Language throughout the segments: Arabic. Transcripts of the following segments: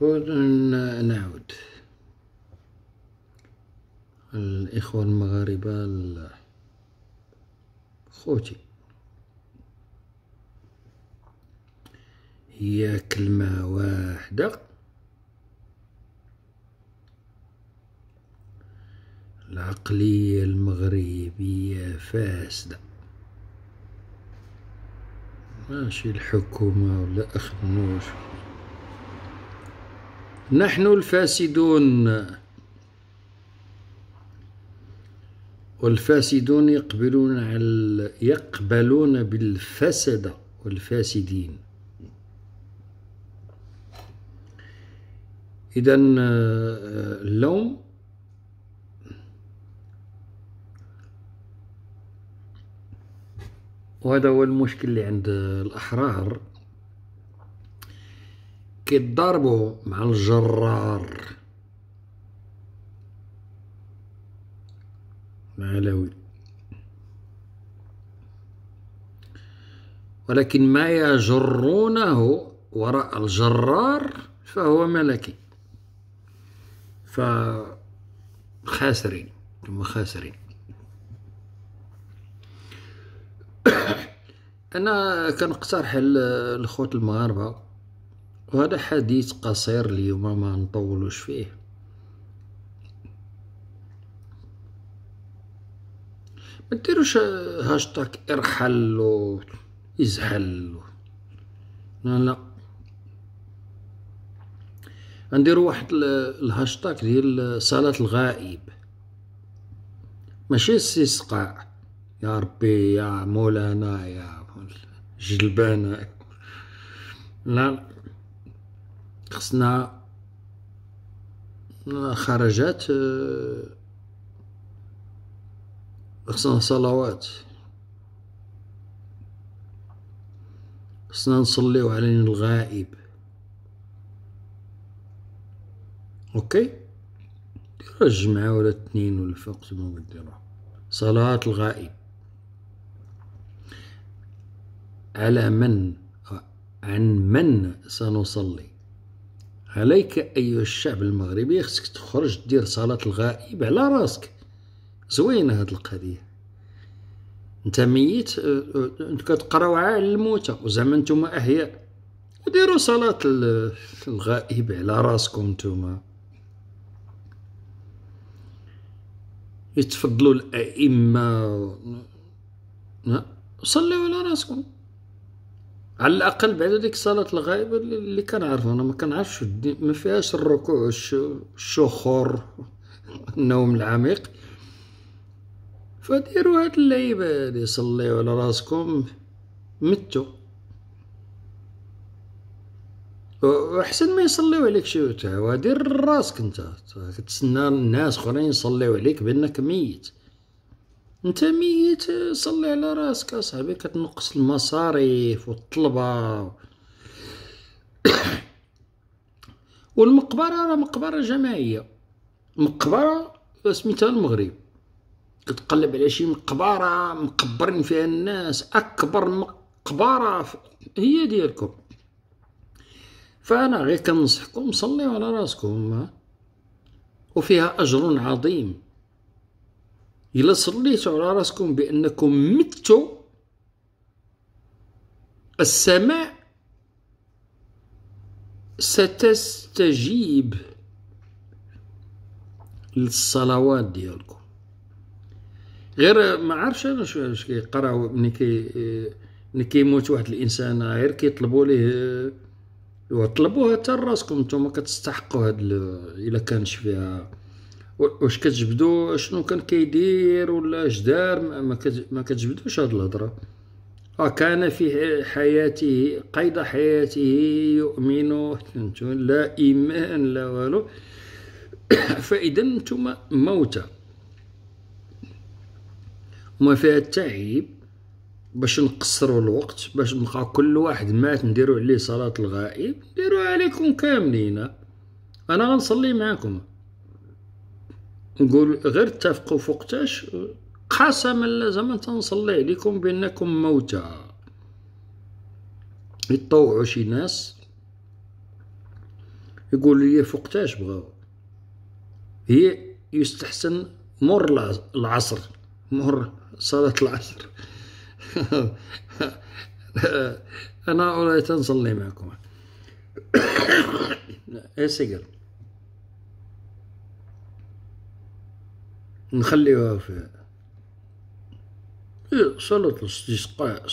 نعود الإخوة المغاربة خوتي، هي كلمة واحدة العقلية المغربية فاسدة، ماشي الحكومة ولا أخنوش، نحن الفاسدون، والفاسدون يقبلون بالفسد والفاسدين. إذن اللوم وهذا هو المشكل اللي عند الأحرار، كيتضاربوا مع الجرار العلوي، ولكن ما يجرونه وراء الجرار فهو ملكي، فخاسرين ثم خاسرين. أنا كنقترح الأخوات المغاربة، وهذا حديث قصير اليوم ما نطولوش فيه، ما ديروش هاشتاك ارحل و يزحل، لا نديرو واحد الهاشتاك ديال صلاة الغائب، ماشي استسقاء يا ربي يا مولانا يا جلبانا، لا خصنا خرجات، خصنا صلوات، خصنا نصليو على الغائب. اوكي ديروا الجمعة ولا الاثنين ولا في وقت ما ديروها صلاة الغائب. على من عن من سنصلي؟ عليك أيها الشعب المغربي، خصك تخرج دير صلاة الغائب على راسك. زوينة هاد القضية، انت ميت انت كتقراو على الموتى وزعما نتوما أحياء، وديروا صلاة الغائب على راسكم نتوما. يتفضلوا الأئمة، صليوا على راسكم على الأقل بعد ديك صلاة الغائب اللي كنعرف أنا، ما كنعرفش ما فيهاش الركوع الشخور النوم العميق، فديروا هاد اللعيبة هادي، صليوا على راسكم متو، وأحسن ما يصليو عليك شي تاع دير راسك انت كتسنى الناس اخرين يصليو عليك بانك ميت. انت ميت صلي على راسك اصاحبي، كتنقص المصاريف والطلبة. والمقبرة راه مقبرة جماعية، مقبرة سميتها المغرب، كتقلب على شي مقبرة مقبرين فيها الناس، أكبر مقبرة هي ديالكم. فأنا غير كنصحكم صليو على راسكم، وفيها أجر عظيم. إلا صليتوا على راسكم بأنكم متوا، السماء ستستجيب للصلوات ديالكم. غير ما عرفش انا واش كيقراو ملي كيموت واحد الانسان، غير كيطلبوا ليه، وطلبوها حتى راسكم نتوما كتستحقوا هاد الا كانش فيها واش كتجبدوا شنو كان كيدير ولا اش دار، ما كتجبدوش هاد الهضره. كان في حياته قيد حياته يؤمن، لا ايمان لا والو. فاذا نتوما موتى وما فيها التعيب، باش نقصروا الوقت، باش نبقى كل واحد مات نديروا عليه صلاة الغائب، نديروا عليكم كاملين. انا غنصلي معاكم، نقول غير اتفقوا فوقتاش قسما لازم تنصلي عليكم بانكم موتى. يطوعوا شي ناس يقول لي فوقتاش بغاو. هي يستحسن مر العصر، مر صلاة العصر. أنا أولى نصلي معكم. يا سيقر نخليها في صلاة الاستسقاء،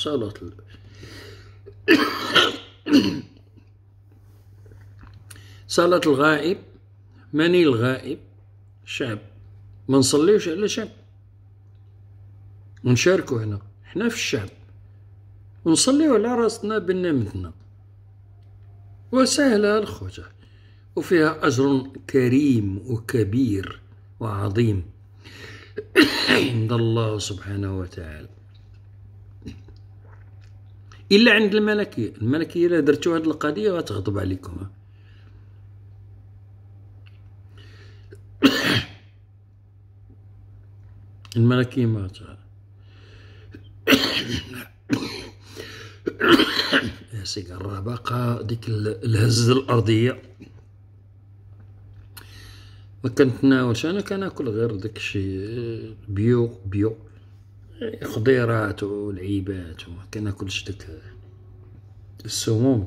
صلاة الغائب. ماني الغائب؟ شعب. ما نصليوش على شعب، ونشاركوا هنا حنا في الشعب، ونصليو على راسنا بنعمتنا، وسهلة الخوجة، وفيها أجر كريم وكبير وعظيم عند الله سبحانه وتعالى. إلا عند الملكية. الملكية إلا درتو هاد القضية غتغضب عليكم. الملكية ما يا سيقر راه باقا ديك الهزة الأرضية ما كنتناولش. أنا كناكل غير داكشي بيو خضيرات والعيبات، وما كناكلش داك السموم.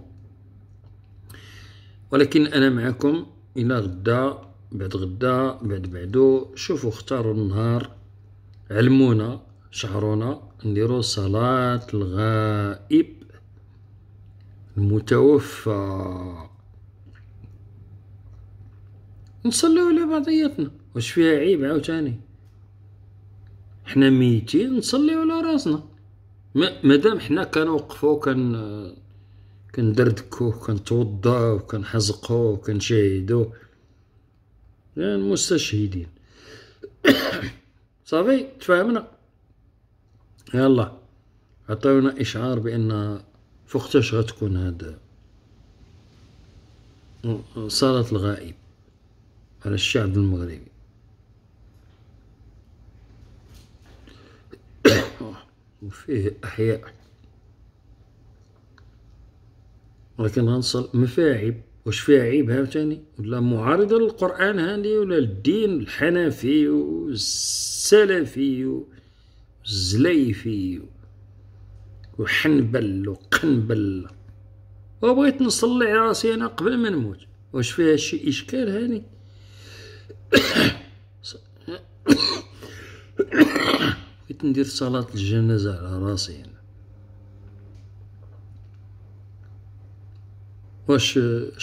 ولكن أنا معكم إلى غدا، بعد غدا، بعد بعدو. شوفوا اختاروا النهار، علمونا، شعرونا، نديرو صلاة الغائب المتوفى، نصليو على بعضياتنا. واش فيها عيب عاوتاني؟ حنا ميتين نصليو على راسنا. مادام حنا كنوقفو كندردكو، كنتوضاو، كنحزقو، كنشاهدو المستشهدين. صافي تفاهمنا. يلا عطيونا إشعار بأن فوقتاش غتكون هاد صلاة الغائب على الشعب المغربي. وفيه أحياء، ولكن غنصل ما فيها عيب. واش فيها عيب عاوتاني؟ ولا معارضة للقرآن هادي، ولا الدين الحنفي والسلفي والزليفي وحنبل وقنبل، وبغيت نصلي على راسي أنا قبل ما نموت. واش فيها شي إشكال هاني؟ بغيت ندير صلاة الجنازة على راسي أنا. واش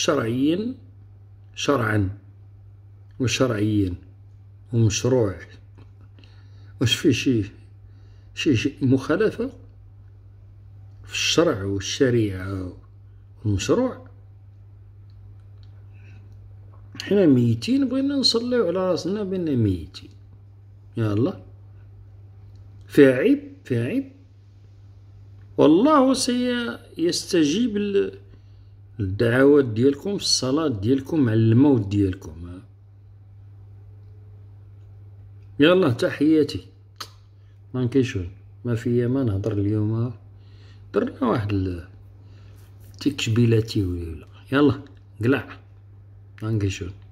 شرعا وشرعيا ومشروع، واش فيه شي مخالفة في الشرع والشريعة والمشروع؟ حنا ميتين، بغينا نصليو على راسنا بأننا ميتين. يلا فيها عيب؟ فيها عيب؟ والله سيستجيب الدعوات ديالكم في الصلاة ديالكم على الموت ديالكم. يلا تحياتي. ما نكيشون، ما فيا ما نهضر اليوم. درنا واحد تكشبيلاتي ولا يلا قلع. ما نكيشون.